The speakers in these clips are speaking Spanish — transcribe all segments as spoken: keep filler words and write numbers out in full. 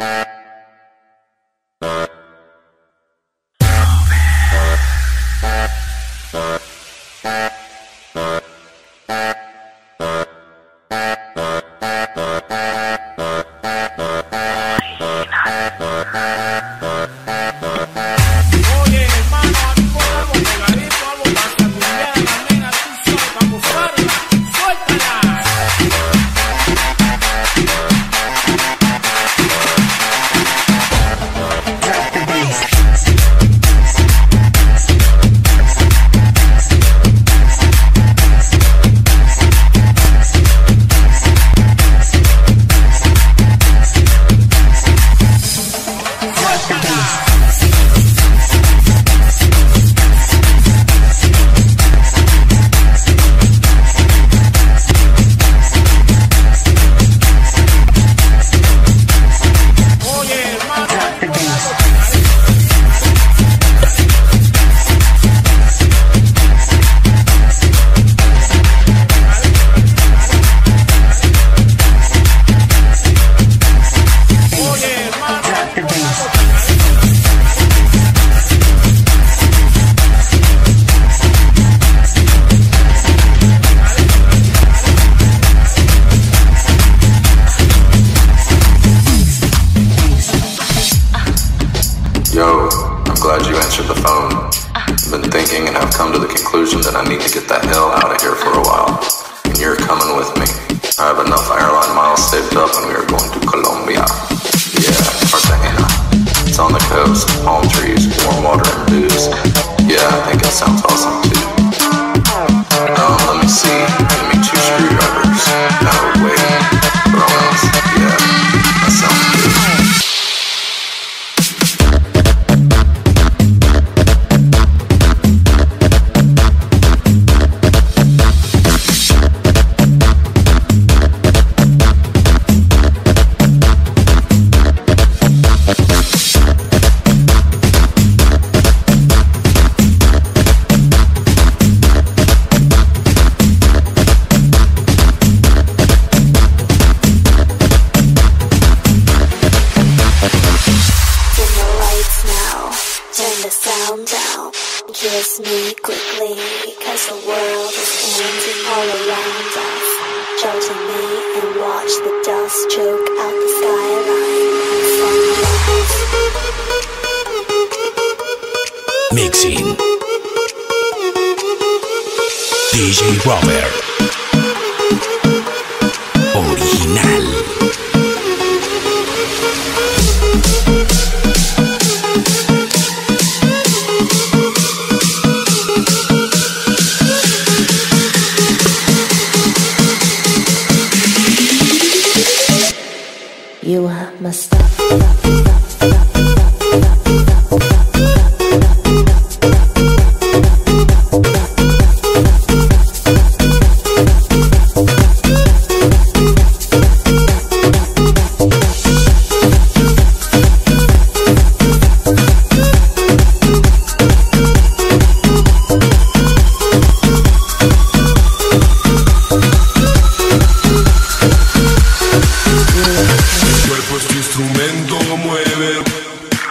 Mixing D J Robert Original. You must stop, stop, stop, stop. Instrumento mueve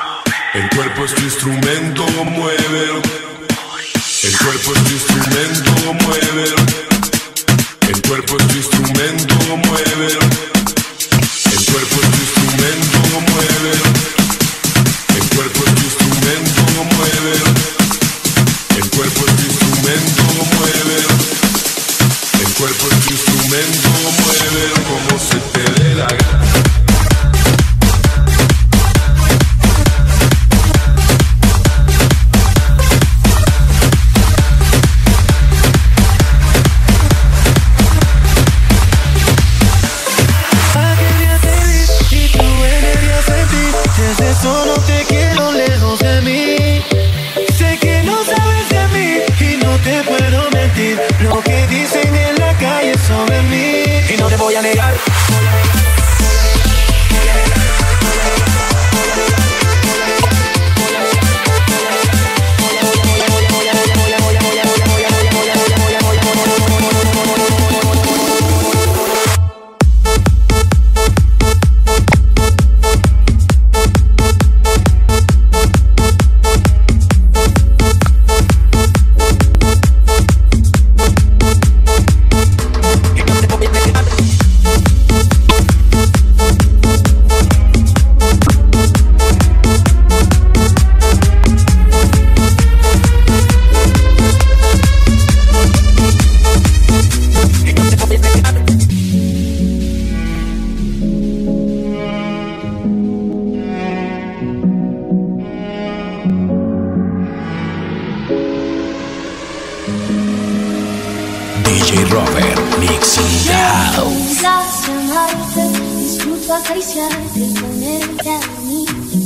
acariciarte y ponerte a mí.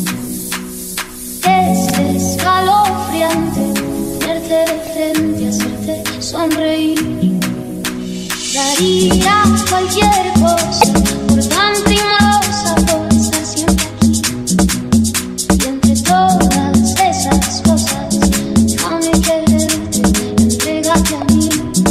Es escalofriante tenerte de frente, hacerte sonreír. Daría cualquier cosa por tan primorosa, por estar siempre aquí. Y entre todas esas cosas, déjame quererte, entrégate a mí.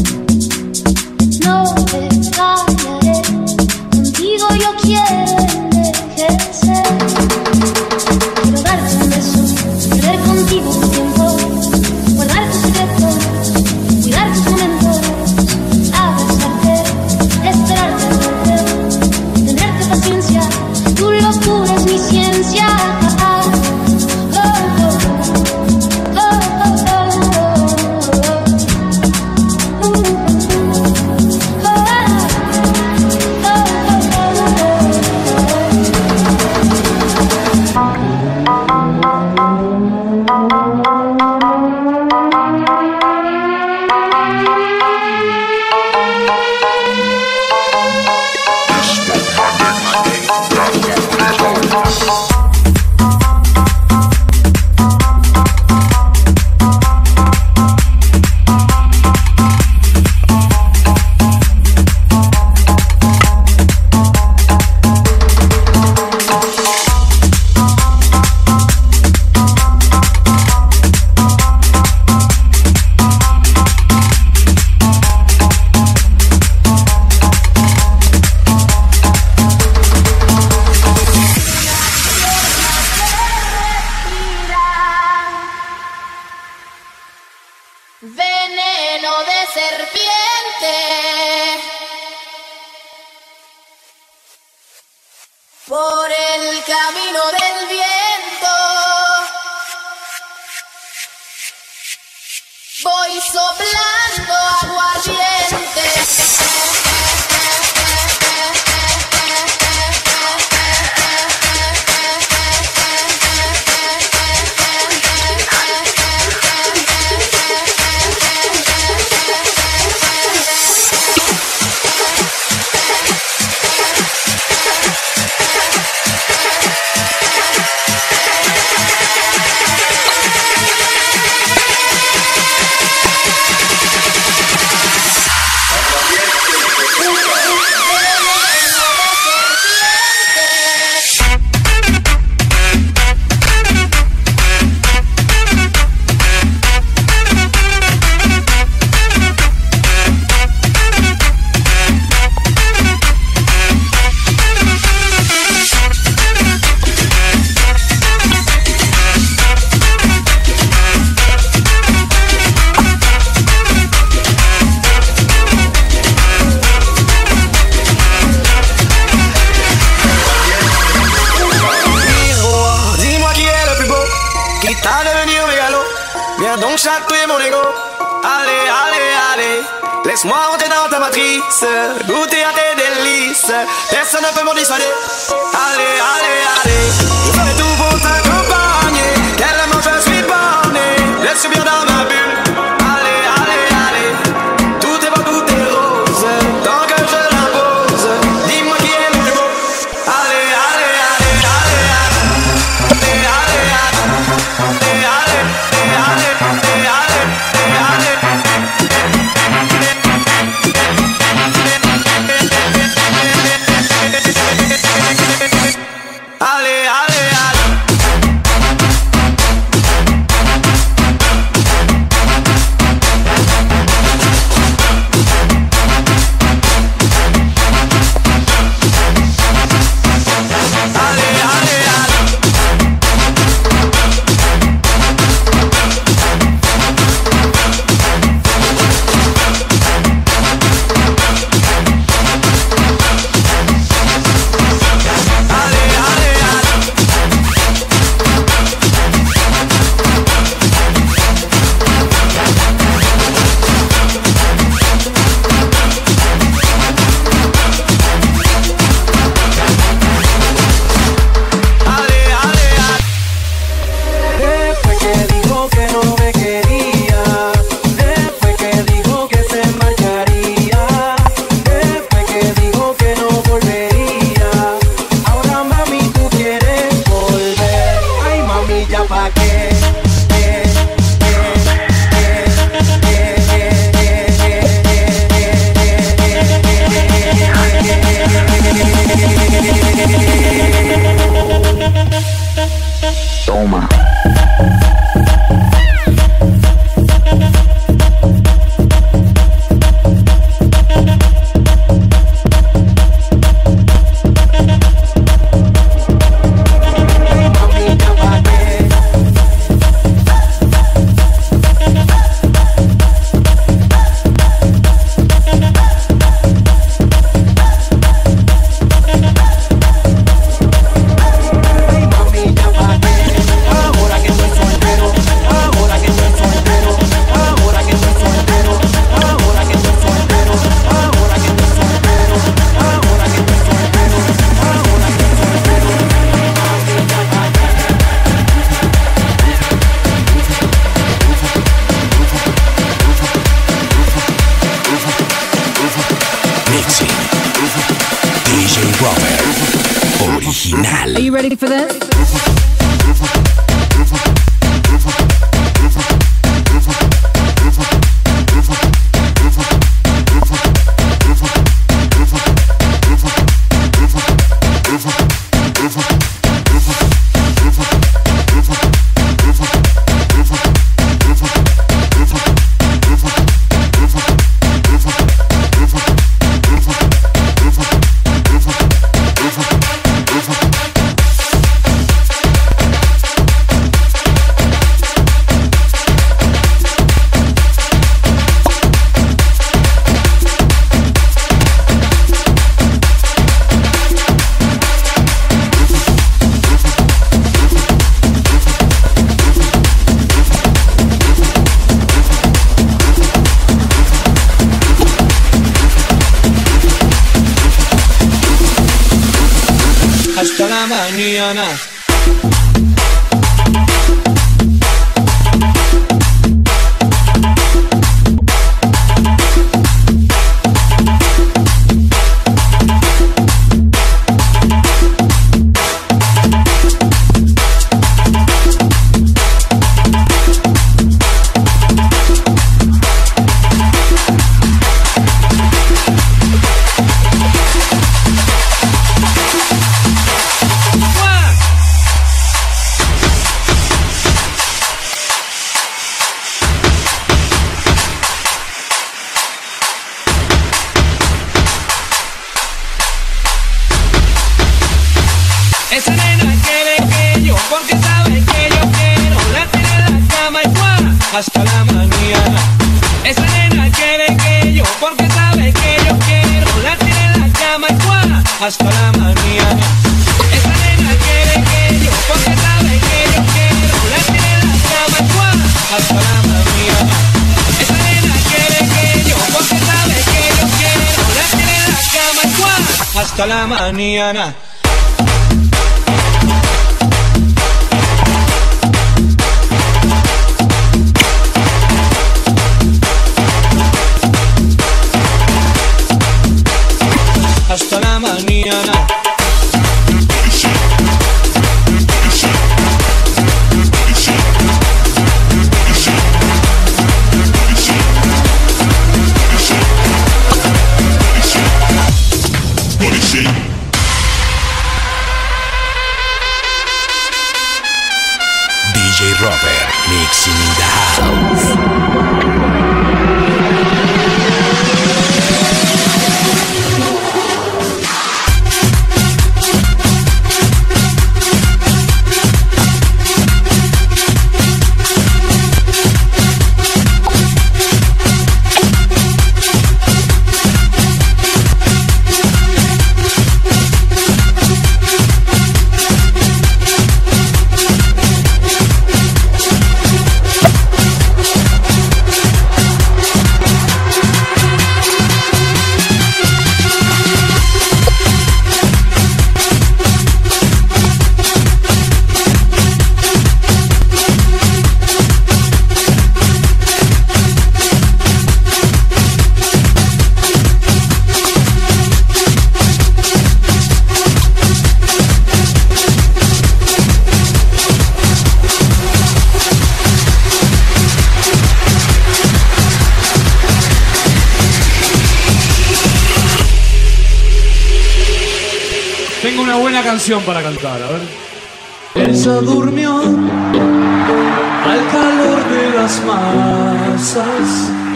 No te fallaré, contigo yo quiero envejecer. Quiero darte un beso, perder contigo un tiempo, guardar tus secretos, cuidar tus momentos, abrazarte, esperarte al volver, tenerte paciencia, tu locura es mi ciencia. Oh, oh, oh, oh, oh, oh, oh. Veneno de serpiente por el camino del viento. Voy soplando aguardiente. Donc chatouiller mon ego. Allez, allez, allez, laisse-moi rentrer dans ta matrice, goûter à tes délices. Personne ne peut m'en dissuader. Allez, allez, allez, je ferai tout pour t'accompagner. Tellement je suis borné, laisse subir dans ma bulle. Allez, allez, allez, tout est beau, tout est rose. Tant que je l'impose, dis-moi qui est le plus beau. Allez, allez, allez, allez, allez, allez, allez, allez, allez, allez. Allez, allez, allez. Oklahoma. D J Robert, original. Are you ready for this? Hasta la mañana. Esa nena quiere que yo, porque sabe que yo quiero. La tiene en la cama y ¡guau! Hasta la mañana. Esa nena quiere que yo, porque sabe que yo quiero. La tiene en la cama y ¡guau! Hasta la mañana. Esa nena quiere que yo, porque sabe que yo quiero. La tiene en la cama y ¡guau! Hasta la mañana. Esa nena quiere que yo, porque sabe que yo quiero. La tiene en la cama y ¡guau! Hasta la mañana. Hasta la mañana. D J Robert, mixing in the house. Tengo una buena canción para cantar, a ver. Ella durmió al calor de las masas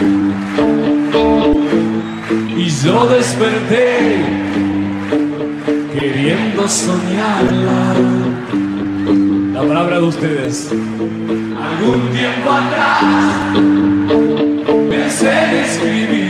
y yo desperté queriendo soñarla. La palabra de ustedes. Algún tiempo atrás pensé en escribir